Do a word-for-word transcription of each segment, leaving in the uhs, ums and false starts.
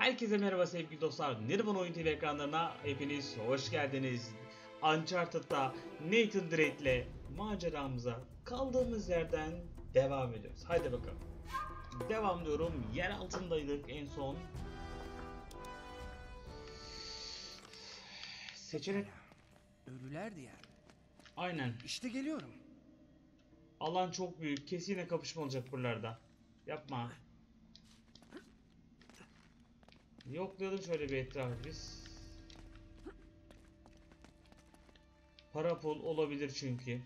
Herkese merhaba sevgili dostlar. Nirvana Oyun T V ekranlarına hepiniz hoş geldiniz. Uncharted'da Nathan Drake'le maceramıza kaldığımız yerden devam ediyoruz. Haydi bakalım. Devam diyorum. Yer altındaydık en son. Seçenek... Ölüler diyar. Aynen. İşte geliyorum. Alan çok büyük. Kesin yine kapışma olacak buralarda. Yapma. Yoklayalım şöyle bir etrafı biz. Para pul olabilir çünkü.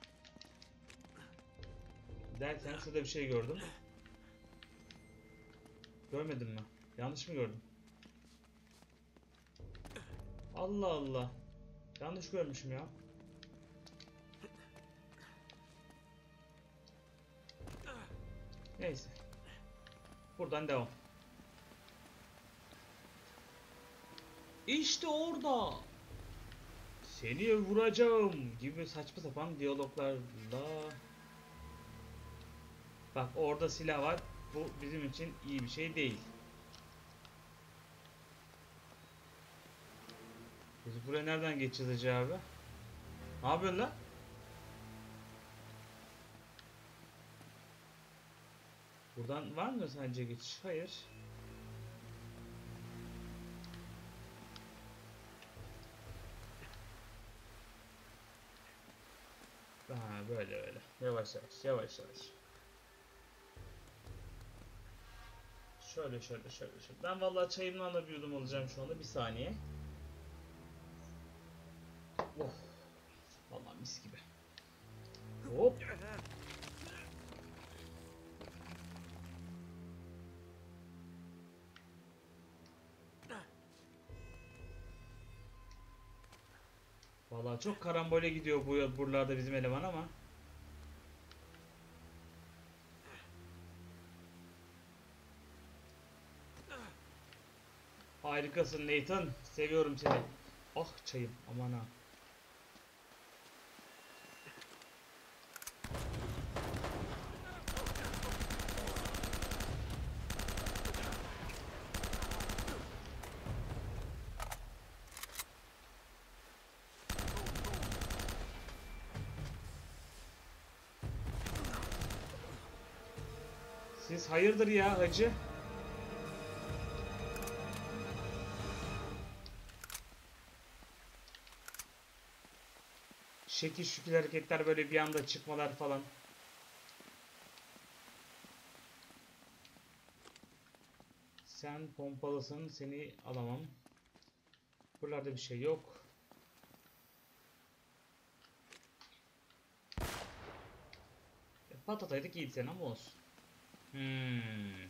Derken şurada bir şey gördüm. Görmedim mi? Yanlış mı gördüm? Allah Allah. Yanlış görmüşüm ya. Neyse. Buradan devam. İşte orada. Seni vuracağım gibi saçma sapan diyaloglarla. Bak orada silah var. Bu bizim için iyi bir şey değil. Biz buraya nereden geçeceğiz acaba? Ne yapıyorsun lan? Buradan var mı sence geçiş? Hayır. Ha, böyle böyle. Yavaş yavaş, yavaş yavaş. Şöyle şöyle şöyle şöyle. Ben vallahi çayımdan da bir yudum alacağım şu anda. Bir saniye. Oh. Vallahi mis gibi. Hop. Vallahi çok karambole gidiyor bu buralarda bizim eleman ama. Harikasın Nathan. Seviyorum seni. Ah çayım. Aman ha. Siz hayırdır ya hacı? Şekil şükür hareketler, böyle bir anda çıkmalar falan. Sen pompalısın, seni alamam. Buralarda bir şey yok. Patataydık iyiydi sen ama olsun. Hmm.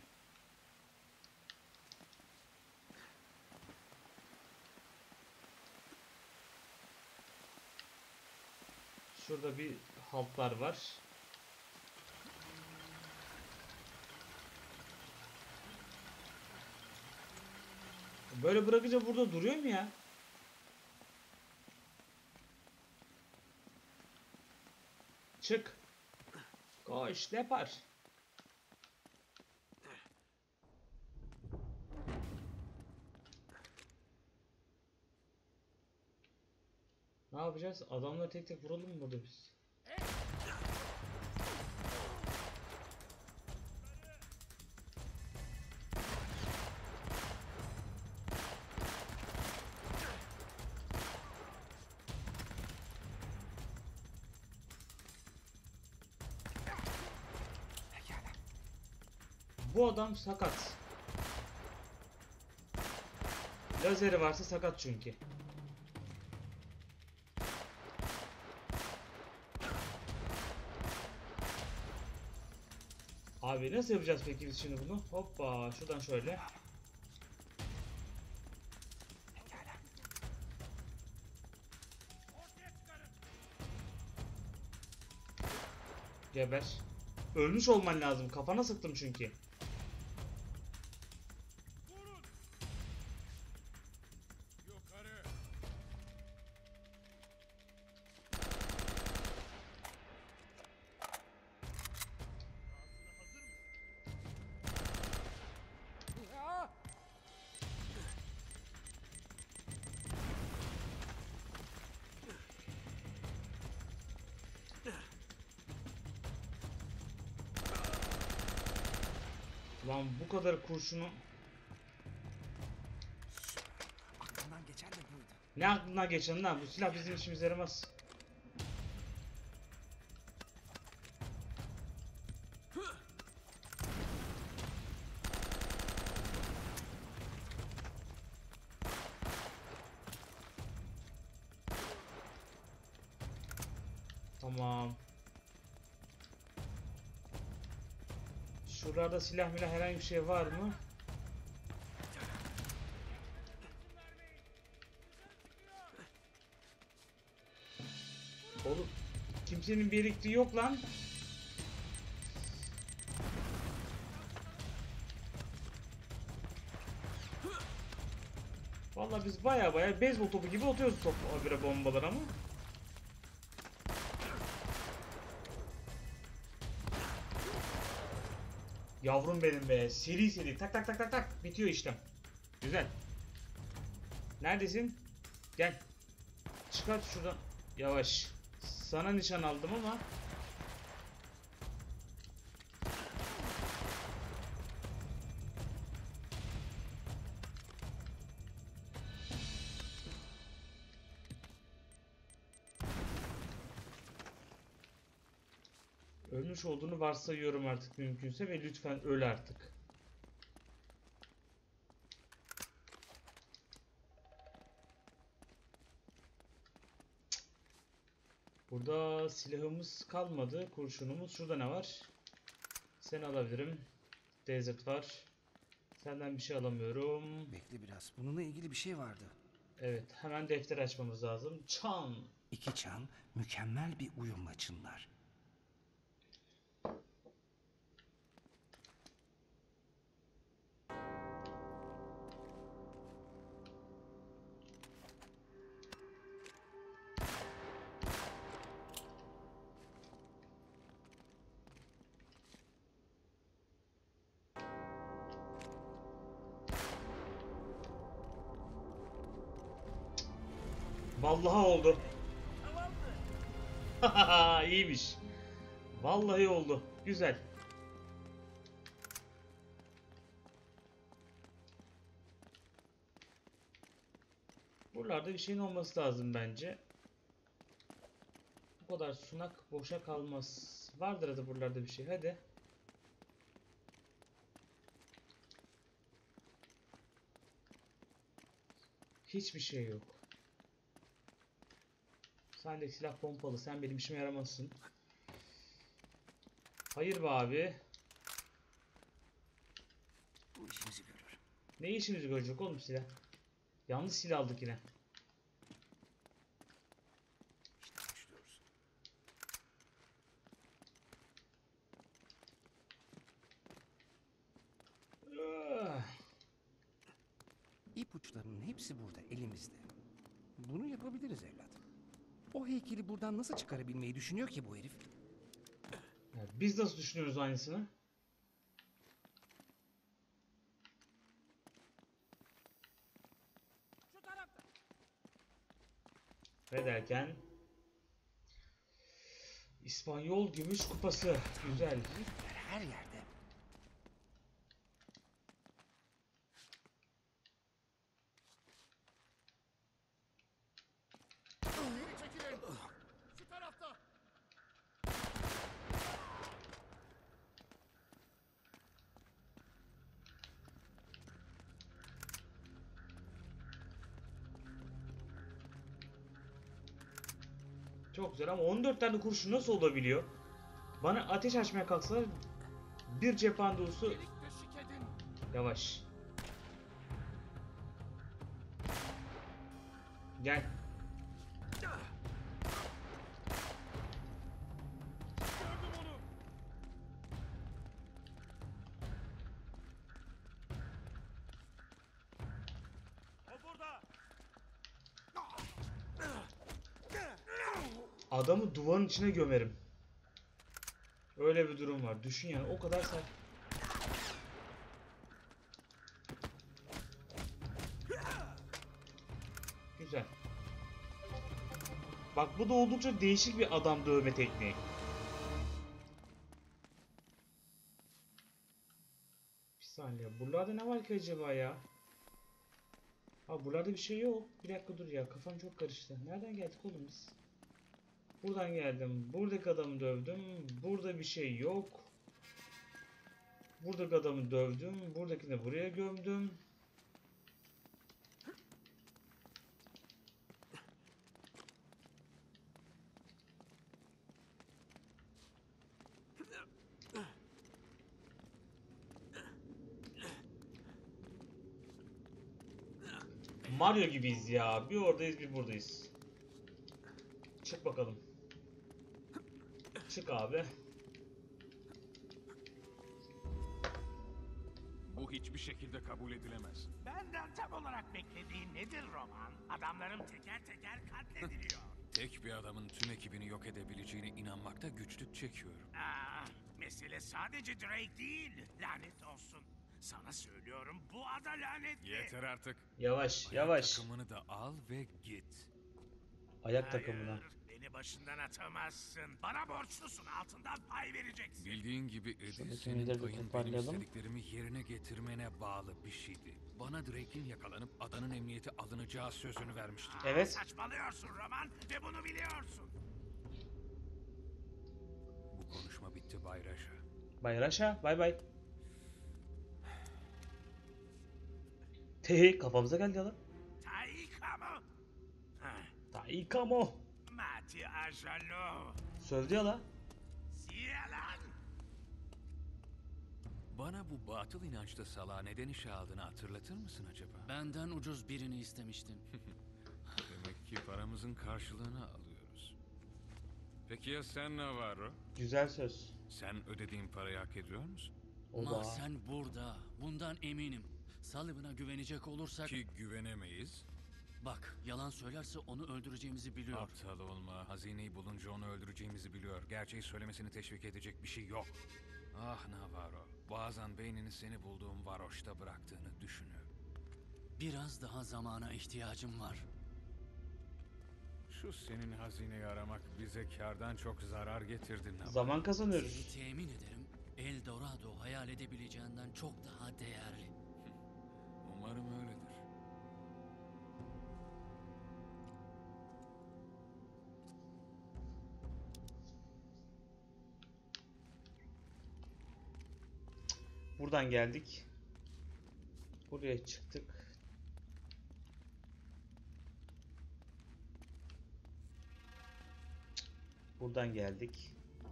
Şurada bir haltlar var. Böyle bırakınca burada duruyor mu ya? Çık. Koş, depar. Ne yapacağız? Adamları tek tek vuralım mı burada biz? Bu adam sakat. Lazeri varsa sakat çünkü. Abi nasıl yapacağız peki biz şimdi bunu? Hoppa şuradan şöyle. Geber. Ölmüş olman lazım. Kafana sıktım çünkü. Lan bu kadar kurşunu Aklımdan geçen de buydu. ne aklına geçen lan? Bu silah bizim işimize yaramaz. Tamam. Şuralarda silah milah herhangi bir şey var mı? Oğlum kimsenin bir yere gittiği yok lan. Vallahi biz baya baya beyzbol topu gibi atıyoruz top habire bombalar ama. Yavrum benim be. Seri seri tak tak tak tak tak bitiyor işlem. Güzel. Neredesin? Gel. Çıkart şuradan. Yavaş. Sana nişan aldım ama. Ölmüş olduğunu varsayıyorum artık mümkünse ve lütfen öl artık. Burada silahımız kalmadı. Kurşunumuz. Şurada ne var? Seni alabilirim. Desert var. Senden bir şey alamıyorum. Bekle biraz. Bununla ilgili bir şey vardı. Evet. Hemen defter açmamız lazım. Çan. İki çan mükemmel bir uyumla çınlar. Vallahi oldu. İyiymiş. Vallahi oldu. Güzel. Buralarda bir şeyin olması lazım bence. Bu kadar sunak boşa kalmaz. Vardır hadi buralarda bir şey. Hadi. Hiçbir şey yok. Sendeki silah pompalı. Sen benim işime yaramazsın. Hayır be abi. Bu işimizi görür. Ne işimizi görecek oğlum silah? Yanlış silah aldık yine. İşte başlıyoruz. Ah. İpuçlarının hepsi burada elimizde. Bunu yapabiliriz evlat. O heykeli buradan nasıl çıkarabilmeyi düşünüyor ki bu herif? Ya biz nasıl düşünüyoruz aynısını? Ve derken İspanyol Gümüş Kupası. Güzel. Herifler her yerde. Şu tarafta. Çok güzel ama on dört tane kurşun nasıl olabiliyor? Bana ateş açmaya kalksalar bir cephan dolusu. Delik deşik edin. Yavaş. Gel. Gördüm onu. O burada. Adamı duvarın içine gömerim. Öyle bir durum var. Düşün yani o kadar sert. Güzel. Bak bu da oldukça değişik bir adam dövme tekniği. Buralarda ne var ki acaba ya? Abi buralarda bir şey yok. Bir dakika dur ya, kafam çok karıştı. Nereden geldik oğlum biz? Buradan geldim. Buradaki adamı dövdüm. Burada bir şey yok. Buradaki adamı dövdüm. Buradakini buraya gömdüm. Mario gibiyiz ya. Bir oradayız, bir buradayız. Çık bakalım. Çık abi. Bu hiçbir şekilde kabul edilemez. Benden tam olarak beklediğin nedir Roman? Adamlarım teker teker katlediliyor. Tek bir adamın tüm ekibini yok edebileceğine inanmakta güçlük çekiyorum. Aa, mesele sadece Drake değil. Lanet olsun. Sana söylüyorum, bu ada lanetli. Yeter artık. Yavaş, Ayak yavaş. takımını da al ve git. Ayak Hayır, takımına. beni başından atamazsın. Bana borçlusun, altından pay vereceksin. Bildiğin gibi Eddie, Şuradaki senin ünlüleri de payın benim toparlayalım. istediklerimi yerine getirmene bağlı bir şeydi. Bana Drake'in yakalanıp adanın emniyete alınacağı sözünü vermiştin. Aa, Evet. Saçmalıyorsun Roman ve bunu biliyorsun. Bu konuşma bitti Bay Raşa. Bay Raşa, bay bay. Te kafamıza geldi lan. Taika mı? Heh, Taikamo. Mati Ajalo. Sövdü ya la. Siyalan. Bana bu batıl inançta salağa neden işe aldığını hatırlatır mısın acaba? Benden ucuz birini istemiştin. Demek ki paramızın karşılığını alıyoruz. Peki ya sen Navarro? Güzel söz. Sen ödediğin parayı hak ediyor musun? Oba. Ama sen burada. Bundan eminim. Sullivan'a güvenecek olursak... Ki güvenemeyiz. Bak, yalan söylerse onu öldüreceğimizi biliyor. Aptal olma. Hazineyi bulunca onu öldüreceğimizi biliyor. Gerçeği söylemesini teşvik edecek bir şey yok. Ah Navarro. Bazen beynini seni bulduğum varoşta bıraktığını düşünüyorum. Biraz daha zamana ihtiyacım var. Şu senin hazineyi aramak bize kardan çok zarar getirdi Navarro. Zaman kazanıyoruz. Seni temin ederim, El Dorado hayal edebileceğinden çok daha değerli. Umarım öyledir. Buradan geldik. Buraya çıktık. Buradan geldik.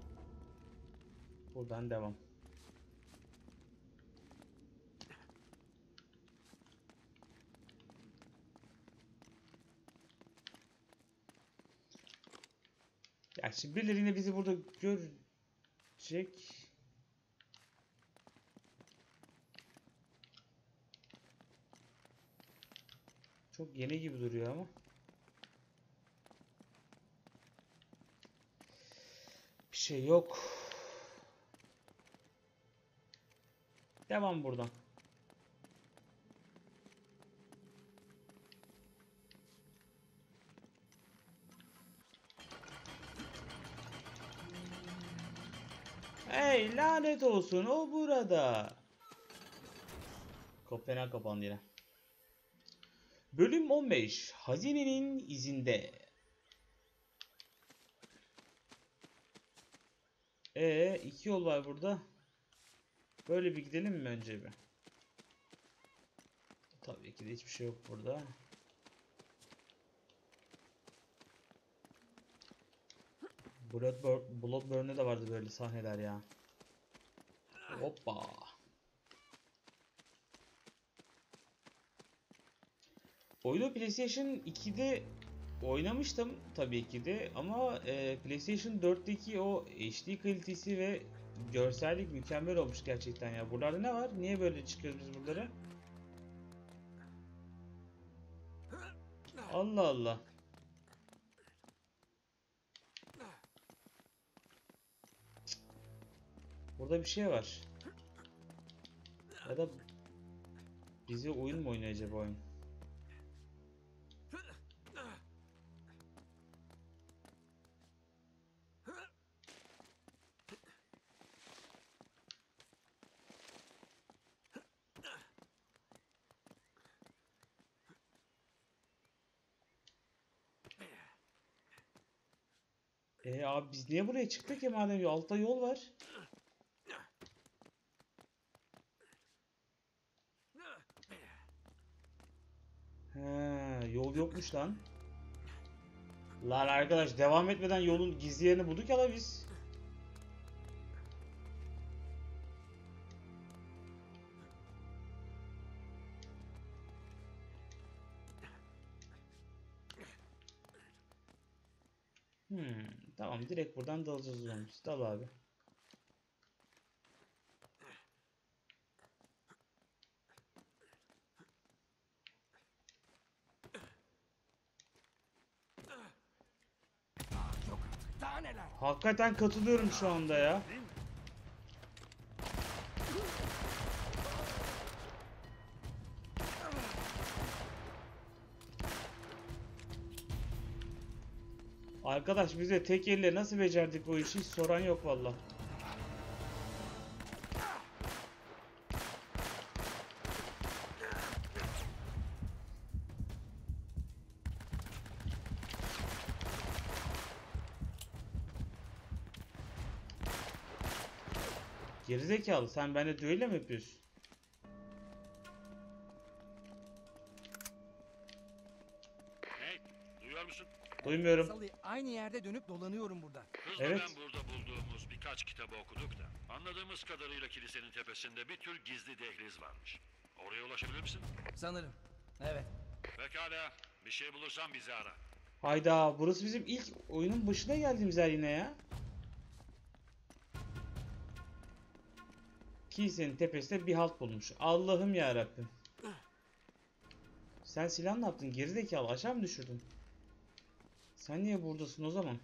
Buradan devam. Ya şimdi birileri yine bizi burada görecek. Çok yeni gibi duruyor ama. Bir şey yok. Devam buradan. Hey lanet olsun, o burada. Kapı fena kapandı yine. Bölüm on beş. Hazinenin izinde. Ee, iki yol var burada. Böyle bir gidelim mi önce bir? Tabii ki de hiçbir şey yok burada. Bloodborne, Bloodborne'de de vardı böyle sahneler ya. Hoppa. Oyunu PlayStation ikide oynamıştım tabii ki de ama e, PlayStation dörtteki o H D kalitesi ve görsellik mükemmel olmuş gerçekten ya. Buralarda ne var? Niye böyle çıkıyoruz biz buralara? Allah Allah. Burada bir şey var. Ya da bize oyun mu oynuyor acaba oyun? E abi biz niye buraya çıktık ya madem altta yol var? He, yol yokmuş lan. Lan arkadaş devam etmeden yolun gizli yerini bulduk ya la biz. Hmm, tamam direkt buradan dalacağız o zaman biz. Dal abi. Yok artık. Daha neler? Hakikaten katılıyorum şu anda ya. Arkadaş bize tek elle nasıl becerdik bu işi hiç soran yok valla. Gerizekalı sen benimle düello mi yapıyorsun? Hey, duyuyor musun? Duymuyorum. Salih, aynı yerde dönüp dolanıyorum burada. Kızla Evet. ben burada bulduğumuz birkaç kitabı okuduk da. Anladığımız kadarıyla kilisenin tepesinde bir tür gizli dehliz varmış. Oraya ulaşabilir misin? Sanırım. Evet. Pekala, bir şey bulursan bizi ara. Hayda burası bizim ilk oyunun başına geldiğimiz yer yine ya. Kilisenin tepesinde bir halt bulmuş. Allah'ım ya Rabbim. Sen silah ne yaptın? Gerizekalı aşağı mı düşürdün? Sen niye buradasın o zaman?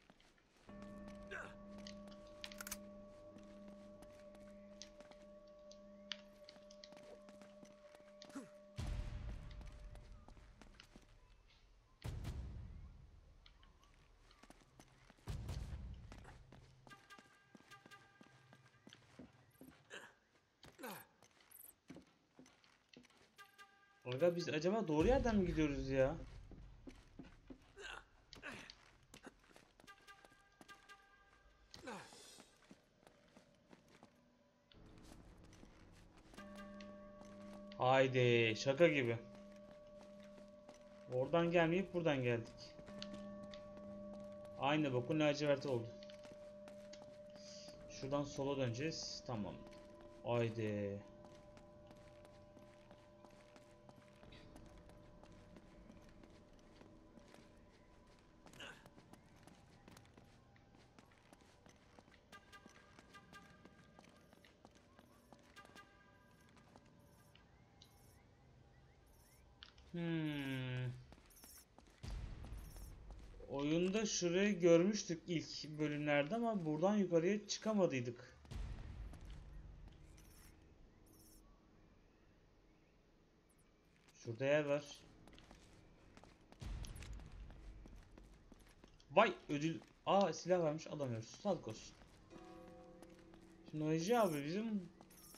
Orada biz acaba doğru yerden mi gidiyoruz ya? Haydi şaka gibi. Oradan gelmeyip buradan geldik. Aynı bokun laciverti oldu. Şuradan sola döneceğiz. Tamam. Haydi. Hmm. Oyunda şurayı görmüştük ilk bölümlerde ama buradan yukarıya çıkamadıydık. Şurada yer var. Vay ödül. Aa silah varmış alamıyoruz. Sağlık olsun. Şimdi Hacı abi bizim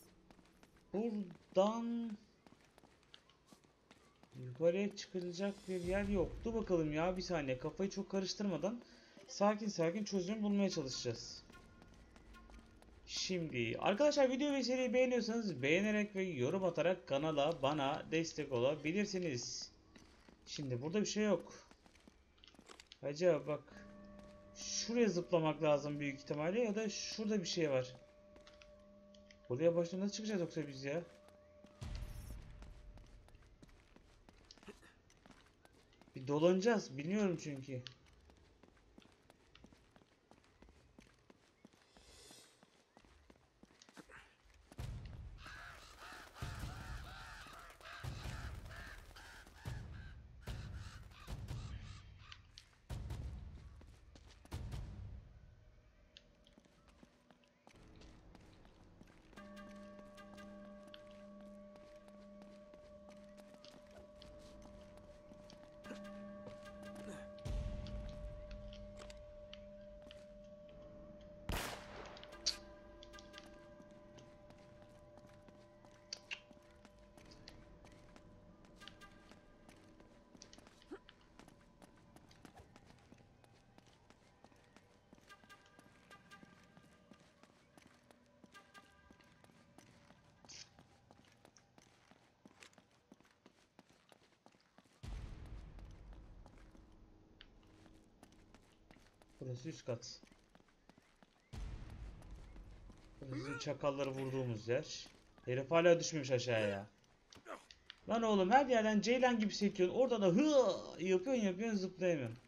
buradan yukarıya çıkılacak bir yer yok. Dur bakalım ya bir saniye kafayı çok karıştırmadan sakin sakin çözüm bulmaya çalışacağız. Şimdi arkadaşlar video ve seriyi beğeniyorsanız beğenerek ve yorum atarak kanala bana destek olabilirsiniz. Şimdi burada bir şey yok. Hacı abi bak. Şuraya zıplamak lazım büyük ihtimalle ya da şurada bir şey var. Buraya başta nasıl çıkacağız yoksa biz ya? Bir dolanacağız. Bilmiyorum çünkü. Burası üst kat. Bizim çakalları vurduğumuz yer. Herif hala düşmemiş aşağıya. Lan oğlum her yerden ceylan gibi sekiyorsun. Orada da hı yapıyorsun yapıyorsun zıplayamıyorsun.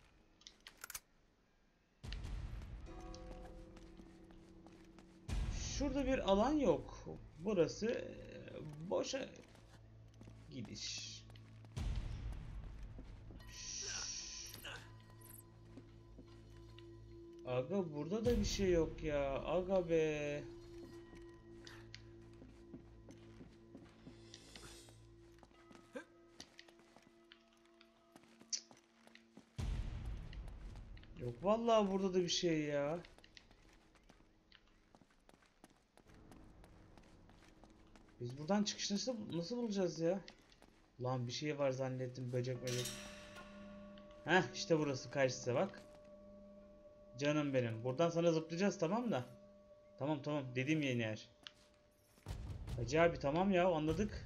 Şurada bir alan yok. Burası e, boşa gidiş. Aga burada da bir şey yok ya. Aga be. Yok vallahi burada da bir şey ya. Biz buradan çıkış nasıl, nasıl bulacağız ya? Lan bir şey var zannettim, böcek böcek. Heh işte burası karşısı bak. Canım benim. Buradan sana zıplayacağız tamam da. Tamam tamam dediğim yeni yer. Hacı abi tamam ya anladık.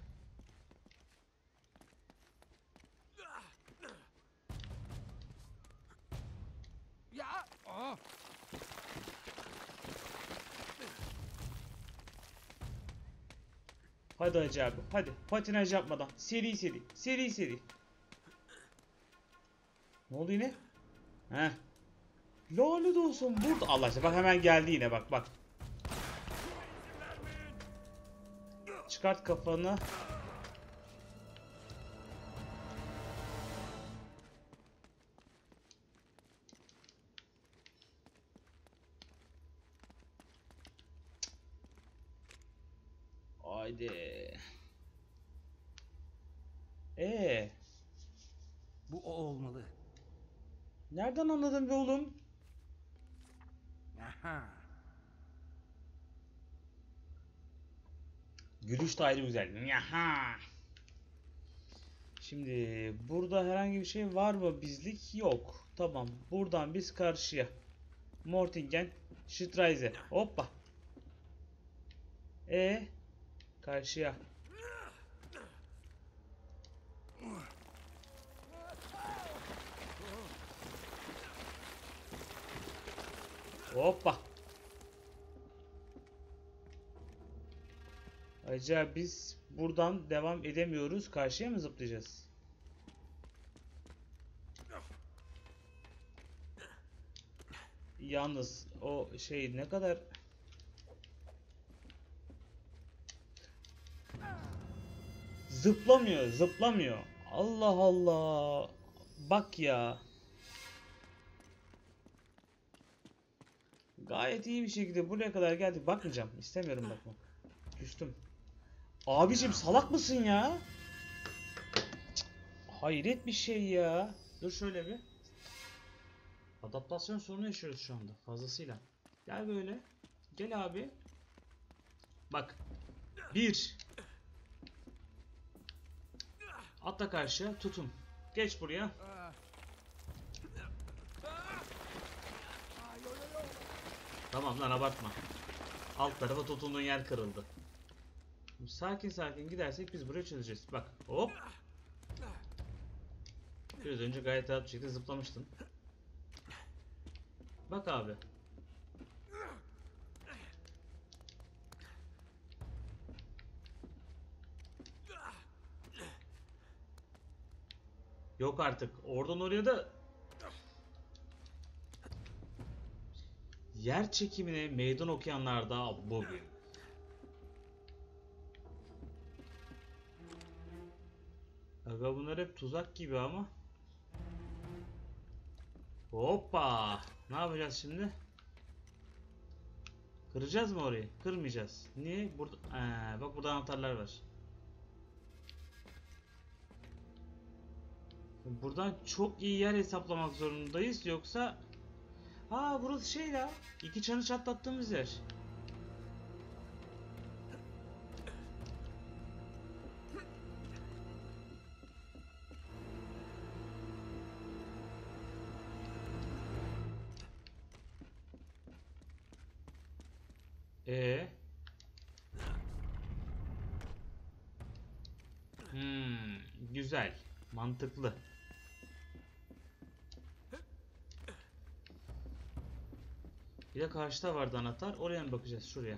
Ya! Aa! Hadi Hacı abi hadi patinaj yapmadan seri seri seri seri. Ne oldu yine? Heh. Lanet olsun burada. Allah aşkına bak hemen geldi yine bak bak. Çıkart kafanı. Haydi. Ee, Bu o olmalı. nereden anladın be oğlum? Aha. Gülüş de ayrı güzel. Yaha. Şimdi burada herhangi bir şey var mı bizlik? Yok. Tamam. Buradan biz karşıya. Mortingen, Streise. Hoppa. E karşıya. Hoppa. Acaba biz buradan devam edemiyoruz. Karşıya mı zıplayacağız? Yalnız o şey ne kadar zıplamıyor, zıplamıyor. Allah Allah. Bak ya. Gayet iyi bir şekilde buraya kadar geldik. Bakmayacağım. İstemiyorum bakmak. Küstüm. Abicim salak mısın ya? Cık, hayret bir şey ya. Dur şöyle bir. Adaptasyon sorunu yaşıyoruz şu anda fazlasıyla. Gel böyle. Gel abi. Bak. Bir. Atla karşıya. Tutun. Geç buraya. Tamam lan abartma. Alt tarafa tutunduğun yer kırıldı. Sakin sakin gidersek biz buraya çözeceğiz. Bak hop. Biraz önce gayet rahat bir şekilde zıplamıştım. Bak abi. Yok artık. Oradan oraya da yer çekimine meydan okuyanlar da bugün. Aga bunlar hep tuzak gibi ama. Hoppa! Ne yapacağız şimdi? Kıracağız mı orayı? Kırmayacağız. Niye? Burada ee, bak burada anahtarlar var. Buradan çok iyi yer hesaplamak zorundayız yoksa aa burası şey ya. İki çanı çatlattığımız yer. Ee. Hmm, güzel, mantıklı. Bir de karşıda vardı anahtar. Oraya mı bakacağız? Şuraya.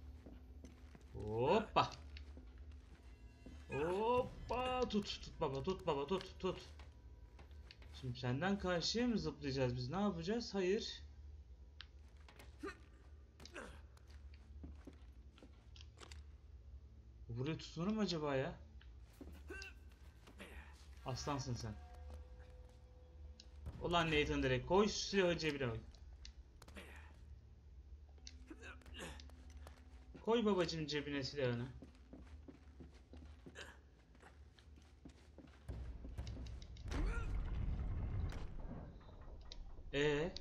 Hoppa. Hoppa. Tut. Tut baba. Tut baba. Tut. Tut. Şimdi senden karşıya mı zıplayacağız biz? Ne yapacağız? Hayır. Buraya tutunur mu acaba ya? Aslansın sen. Ulan Nathan direkt koy şu silahı cebine koy. Koy babacım cebine silahını. Ee?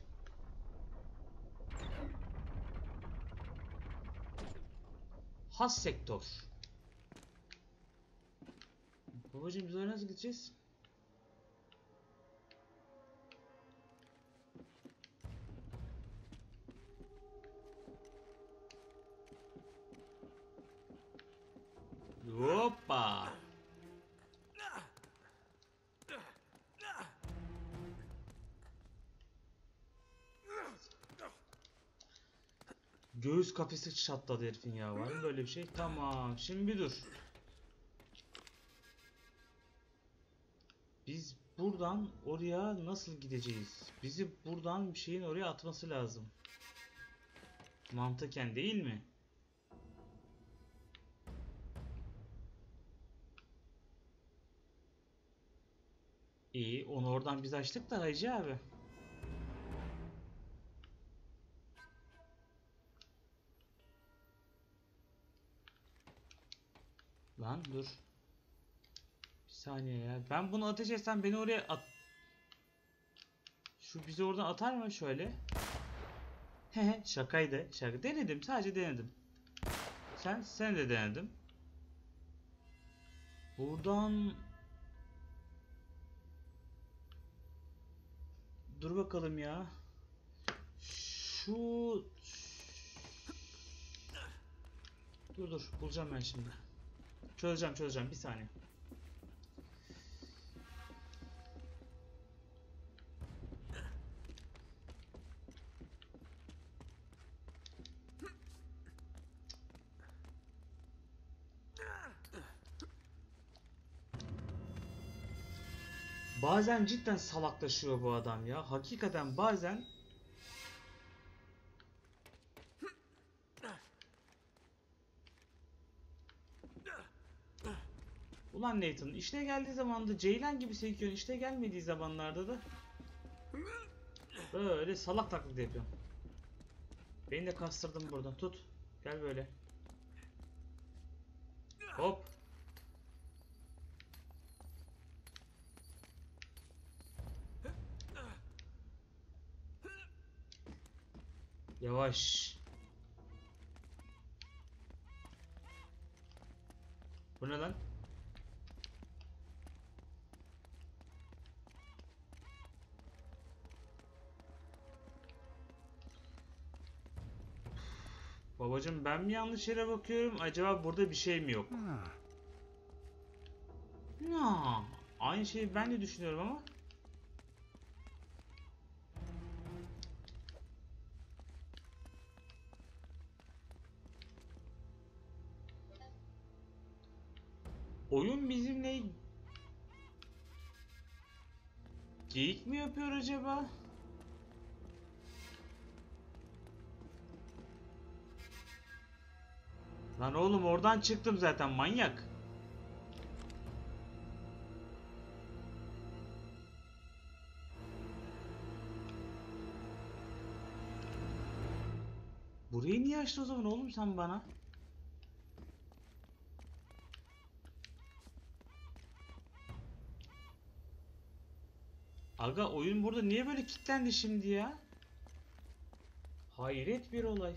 Has sektör. Babacım biz oraya nasıl gideceğiz? Hoppa. Göğüs kafesi çatladı herifin ya. Var mı böyle bir şey? Tamam. Şimdi bir dur. Biz buradan oraya nasıl gideceğiz? Bizi buradan bir şeyin oraya atması lazım. Mantıken değil mi? İyi, onu oradan biz açtık da Hacı abi. Lan dur. Bir saniye ya. Ben bunu ateş etsem beni oraya at. Şu bizi oradan atar mı şöyle? Hehe şakaydı. Şaka denedim, sadece denedim. Sen sen de denedim. Buradan dur bakalım ya. Şu dur dur bulacağım ben şimdi. Çözeceğim çözeceğim bir saniye. Bazen cidden salaklaşıyor bu adam ya. Hakikaten bazen ulan Nathan işine geldiği zaman da Ceylan gibi sekiyorsun, işte gelmediği zamanlarda da böyle salak taklidi yapıyorsun. Beni de kastırdın buradan. Tut. Gel böyle. Hop. Yavaş. Bu ne lan? Babacım ben mi yanlış yere bakıyorum? Acaba burada bir şey mi yok? Ha, Ya, aynı şeyi ben de düşünüyorum ama. Oyun bizimle geyik mi yapıyor acaba? Lan oğlum oradan çıktım zaten manyak. Burayı niye açtın o zaman oğlum sen bana? Aga oyun burada niye böyle kilitlendi şimdi ya? Hayret bir olay.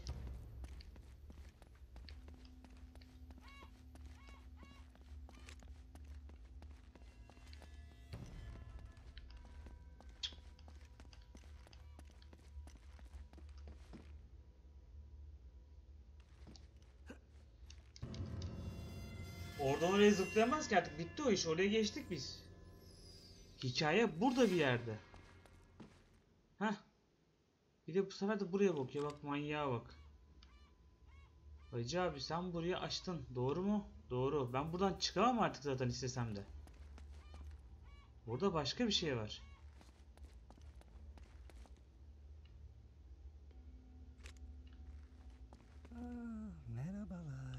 Oradan oraya zıplayamaz ki artık bitti o iş, oraya geçtik biz. Hikaye burada bir yerde. Heh. Bir de bu sefer de buraya bakıyor. Bak manyağa bak. Hacı abi sen burayı açtın. Doğru mu? Doğru. Ben buradan çıkamam artık zaten istesem de. Burada başka bir şey var. Aa, merhabalar.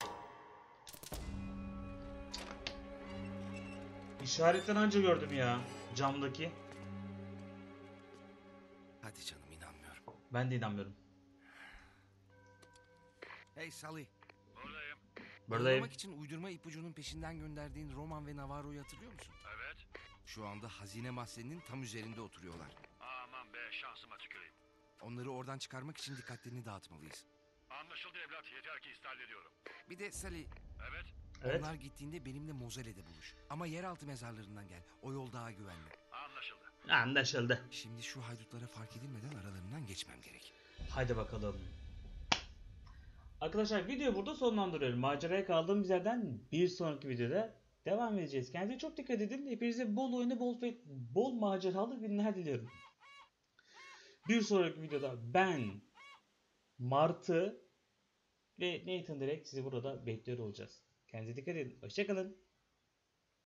İşaretten anca gördüm ya. Camdaki. Hadi canım, inanmıyorum. Ben de inanmıyorum. Hey Sully. Buradayım. Buradayım. Yollamak için uydurma ipucunun peşinden gönderdiğin Roman ve Navarro'yu hatırlıyor musun? Evet. Şu anda hazine mahzeninin tam üzerinde oturuyorlar. Aman be, şansıma tüküreyim. Onları oradan çıkarmak için dikkatlerini dağıtmalıyız. Anlaşıldı evlat, yeter ki istihal ediyorum. Bir de Sully, Evet. Evet. onlar gittiğinde benimle Mozelle'de buluş. Ama yeraltı mezarlarından gel. O yol daha güvenli. Anlaşıldı. Anlaşıldı. Şimdi şu haydutlara fark edilmeden aralarından geçmem gerek. Haydi bakalım. Arkadaşlar videoyu burada sonlandırıyorum. Maceraya kaldığımız yerden bir sonraki videoda devam edeceğiz. Kendinize çok dikkat edin. Hepinize bol oyunu, bol fe- bol maceralı günler diliyorum. Bir sonraki videoda ben, Martı ve Nathan Drake sizi burada bekliyor olacağız. Kendinize dikkat edin. Hoşçakalın.